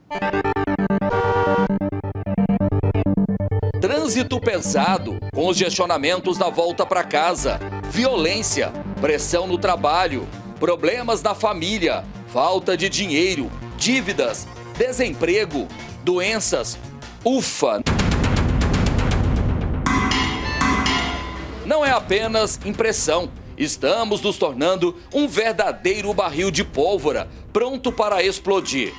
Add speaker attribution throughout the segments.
Speaker 1: Trânsito pesado, congestionamentos na volta para casa, violência, pressão no trabalho, problemas na família, falta de dinheiro, dívidas, desemprego, doenças. Ufa! Não é apenas impressão. Estamos nos tornando um verdadeiro barril de pólvora, pronto para explodir.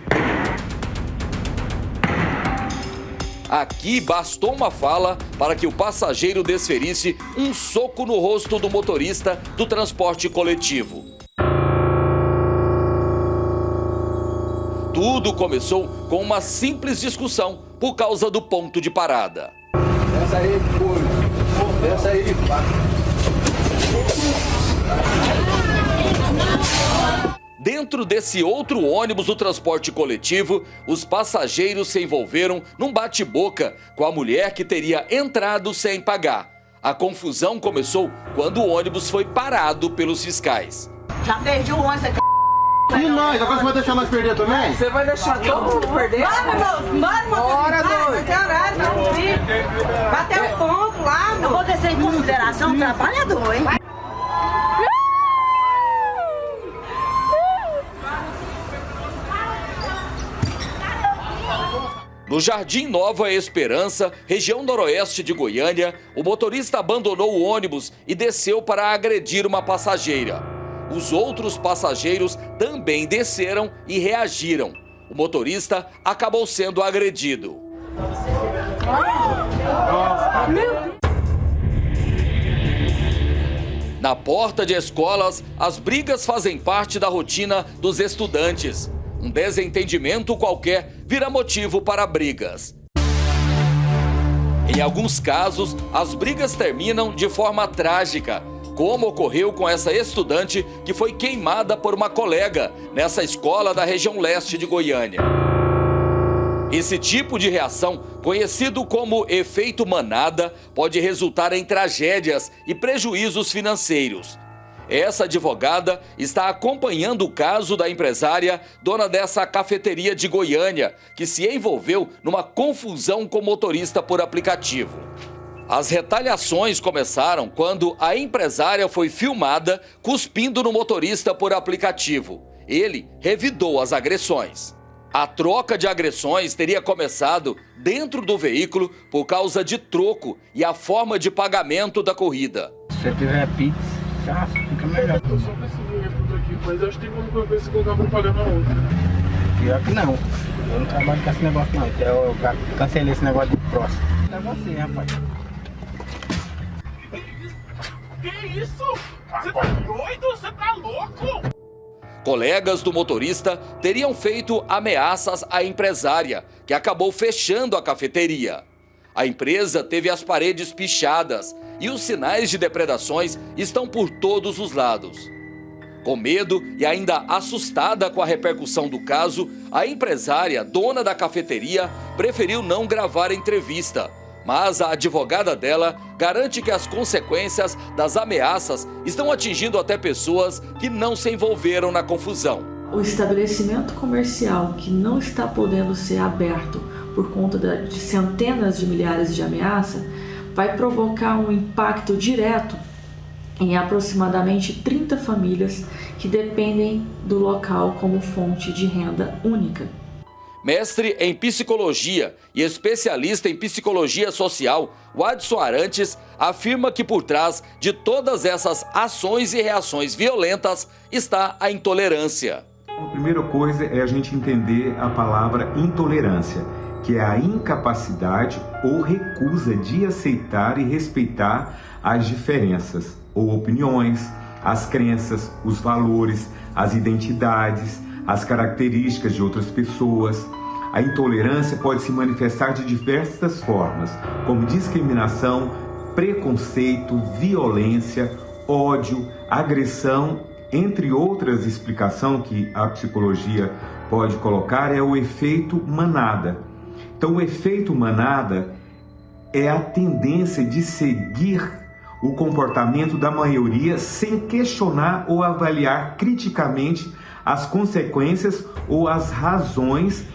Speaker 1: Aqui bastou uma fala para que o passageiro desferisse um soco no rosto do motorista do transporte coletivo. Tudo começou com uma simples discussão por causa do ponto de parada.
Speaker 2: Desce aí, pô. Desce aí,
Speaker 1: Dentro desse outro ônibus do transporte coletivo, os passageiros se envolveram num bate-boca com a mulher que teria entrado sem pagar. A confusão começou quando o ônibus foi parado pelos fiscais.
Speaker 3: Já perdi o ônibus aqui.
Speaker 2: E nós? Agora você vai deixar nós perder também?
Speaker 3: Você vai deixar todo mundo perder? Bora, doido. Caralho, não vi. Bateu o ponto lá, meu. Eu vou descer em consideração o trabalhador, hein?
Speaker 1: No Jardim Nova Esperança, região noroeste de Goiânia, o motorista abandonou o ônibus e desceu para agredir uma passageira. Os outros passageiros também desceram e reagiram. O motorista acabou sendo agredido. Na porta de escolas, as brigas fazem parte da rotina dos estudantes. Um desentendimento qualquer vira motivo para brigas. Em alguns casos, as brigas terminam de forma trágica, como ocorreu com essa estudante que foi queimada por uma colega nessa escola da região leste de Goiânia. Esse tipo de reação, conhecido como efeito manada, pode resultar em tragédias e prejuízos financeiros. Essa advogada está acompanhando o caso da empresária, dona dessa cafeteria de Goiânia, que se envolveu numa confusão com motorista por aplicativo. As retaliações começaram quando a empresária foi filmada cuspindo no motorista por aplicativo. Ele revidou as agressões. A troca de agressões teria começado dentro do veículo por causa de troco e a forma de pagamento da corrida.
Speaker 4: Se tiver Pix, já fica melhor.
Speaker 5: Eu só consegui tudo aqui, mas acho que tem como ver se colocar propaganda outra.
Speaker 4: Pior que não. Eu não trabalho com esse negócio não. Eu cancelei esse negócio do próximo. É você, rapaz.
Speaker 5: Que isso? Você tá doido? Você tá louco?
Speaker 1: Colegas do motorista teriam feito ameaças à empresária, que acabou fechando a cafeteria. A empresa teve as paredes pichadas e os sinais de depredações estão por todos os lados. Com medo e ainda assustada com a repercussão do caso, a empresária, dona da cafeteria, preferiu não gravar a entrevista. Mas a advogada dela garante que as consequências das ameaças estão atingindo até pessoas que não se envolveram na confusão.
Speaker 6: O estabelecimento comercial que não está podendo ser aberto por conta de centenas de milhares de ameaças vai provocar um impacto direto em aproximadamente 30 famílias que dependem do local como fonte de renda única.
Speaker 1: Mestre em psicologia e especialista em psicologia social, Wadson Arantes afirma que por trás de todas essas ações e reações violentas está a intolerância.
Speaker 7: A primeira coisa é a gente entender a palavra intolerância, que é a incapacidade ou recusa de aceitar e respeitar as diferenças ou opiniões, as crenças, os valores, as identidades, as características de outras pessoas. A intolerância pode se manifestar de diversas formas, como discriminação, preconceito, violência, ódio, agressão, entre outras. Explicação que a psicologia pode colocar é o efeito manada. Então, o efeito manada é a tendência de seguir o comportamento da maioria sem questionar ou avaliar criticamente as consequências ou as razões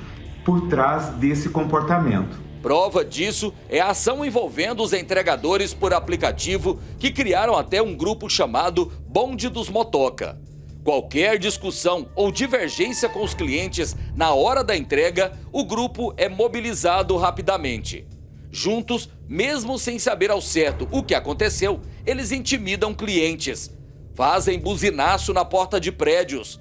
Speaker 7: por trás desse comportamento.
Speaker 1: Prova disso é a ação envolvendo os entregadores por aplicativo que criaram até um grupo chamado Bonde dos Motoca. Qualquer discussão ou divergência com os clientes na hora da entrega, o grupo é mobilizado rapidamente. Juntos, mesmo sem saber ao certo o que aconteceu, eles intimidam clientes, fazem buzinaço na porta de prédios,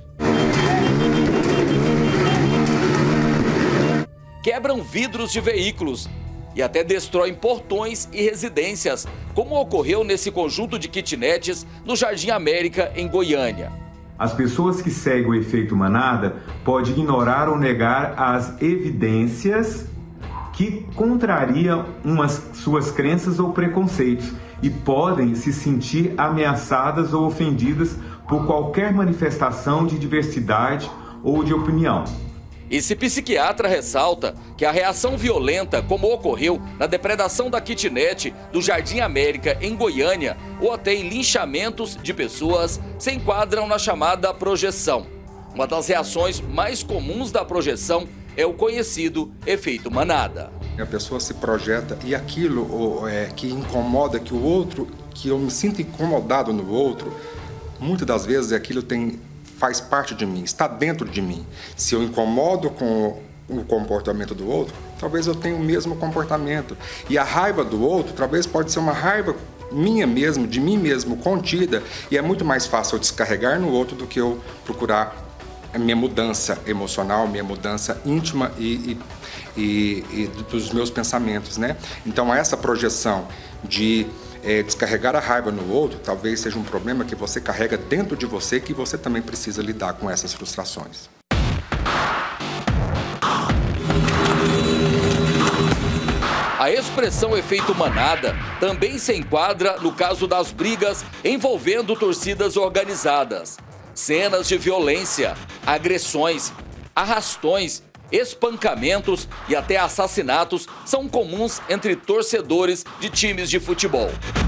Speaker 1: quebram vidros de veículos e até destroem portões e residências, como ocorreu nesse conjunto de kitnets no Jardim América, em Goiânia.
Speaker 7: As pessoas que seguem o efeito manada podem ignorar ou negar as evidências que contrariam suas crenças ou preconceitos e podem se sentir ameaçadas ou ofendidas por qualquer manifestação de diversidade ou de opinião.
Speaker 1: Esse psiquiatra ressalta que a reação violenta, como ocorreu na depredação da kitnet do Jardim América em Goiânia, ou até em linchamentos de pessoas, se enquadram na chamada projeção. Uma das reações mais comuns da projeção é o conhecido efeito manada.
Speaker 8: A pessoa se projeta e aquilo que incomoda, que eu me sinto incomodado no outro, muitas das vezes aquilo faz parte de mim, está dentro de mim. Se eu incomodo com o comportamento do outro, talvez eu tenha o mesmo comportamento. E a raiva do outro, talvez pode ser uma raiva minha mesmo, de mim mesmo, contida, e é muito mais fácil eu descarregar no outro do que eu procurar a minha mudança emocional, minha mudança íntima e dos meus pensamentos, né? Então essa projeção de descarregar a raiva no outro, talvez seja um problema que você carrega dentro de você, que você também precisa lidar com essas frustrações.
Speaker 1: A expressão efeito manada também se enquadra no caso das brigas envolvendo torcidas organizadas. Cenas de violência, agressões, arrastões, espancamentos e até assassinatos são comuns entre torcedores de times de futebol.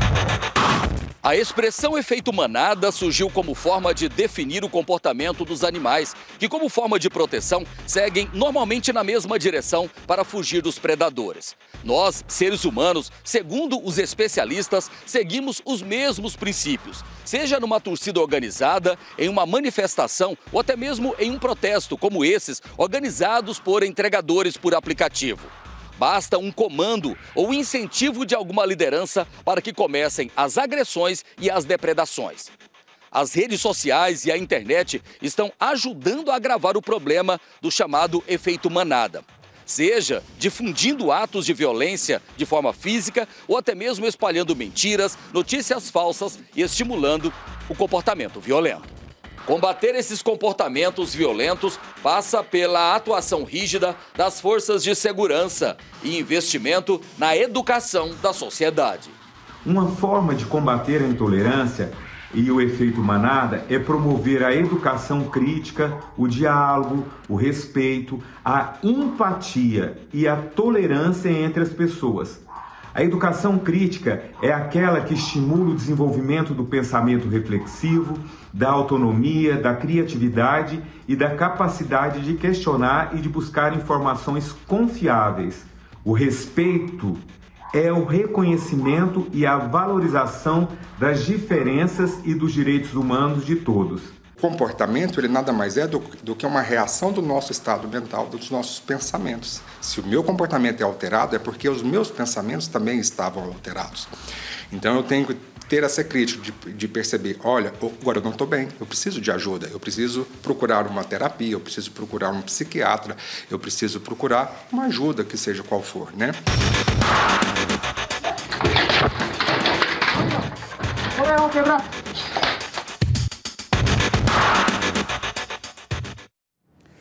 Speaker 1: A expressão efeito manada surgiu como forma de definir o comportamento dos animais, que como forma de proteção seguem normalmente na mesma direção para fugir dos predadores. Nós, seres humanos, segundo os especialistas, seguimos os mesmos princípios, seja numa torcida organizada, em uma manifestação ou até mesmo em um protesto como esses organizados por entregadores por aplicativo. Basta um comando ou incentivo de alguma liderança para que comecem as agressões e as depredações. As redes sociais e a internet estão ajudando a agravar o problema do chamado efeito manada. Seja difundindo atos de violência de forma física ou até mesmo espalhando mentiras, notícias falsas e estimulando o comportamento violento. Combater esses comportamentos violentos passa pela atuação rígida das forças de segurança e investimento na educação da sociedade.
Speaker 7: Uma forma de combater a intolerância e o efeito manada é promover a educação crítica, o diálogo, o respeito, a empatia e a tolerância entre as pessoas. A educação crítica é aquela que estimula o desenvolvimento do pensamento reflexivo, da autonomia, da criatividade e da capacidade de questionar e de buscar informações confiáveis. O respeito é o reconhecimento e a valorização das diferenças e dos direitos humanos de todos.
Speaker 8: O comportamento, ele nada mais é do que uma reação do nosso estado mental, dos nossos pensamentos. Se o meu comportamento é alterado, é porque os meus pensamentos também estavam alterados. Então eu tenho que ter essa crítica de perceber, olha, agora eu não estou bem, eu preciso de ajuda, eu preciso procurar uma terapia, eu preciso procurar um psiquiatra, eu preciso procurar uma ajuda, que seja qual for, né?
Speaker 4: Vou quebrar.